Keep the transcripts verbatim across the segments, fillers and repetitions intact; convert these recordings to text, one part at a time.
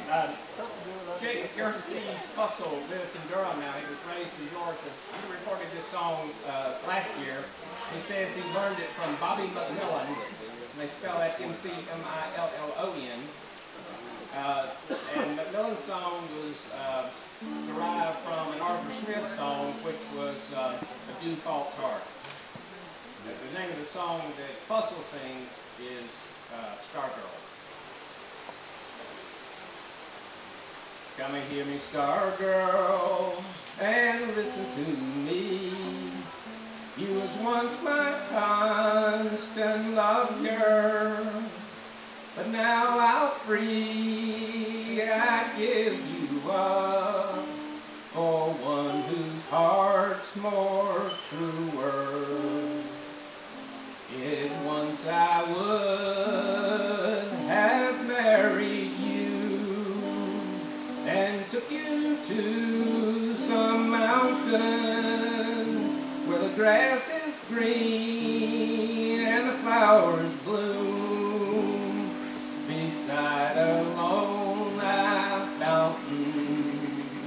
Uh, Jake Gertie's Fussell lives in Durham now. He was raised in Georgia. He recorded this song uh, last year. He says he learned it from Bobby McMillan. And they spell that M C M I L L O N. Uh, and McMillan's song was uh, derived from an Arthur Smith song, which was uh, A Dew Falls Heart. The name of the song that Fussell sings is uh, Stargirl. Come and hear me, Stargirl, and listen to me. You was once my constant lover, but now I'll free, I give you up for one whose heart's more truer. If once I would have married you and took you to some mountain where the grass is green and the flowers bloom beside a lone fountain.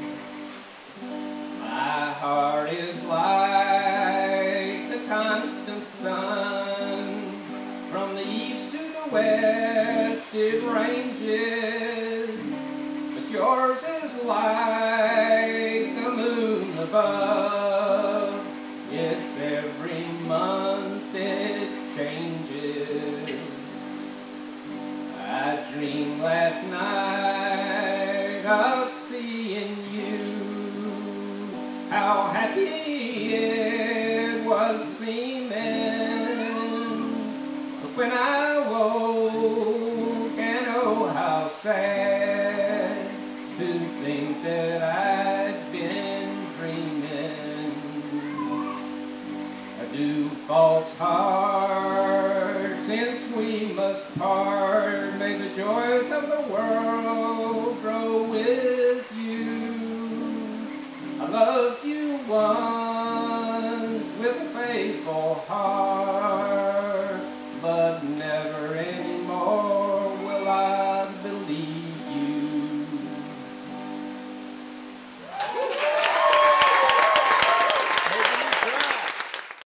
My heart is like the constant sun, from the east to the west it ranges, but yours is like the moon above. It's every month it changes. I dreamed last night of seeing you, how happy it was seeming, but when I woke, and oh how sad to think that I'd been dreaming. A dew false heart, since we must part, may the joys of the world grow with you. I loved you once,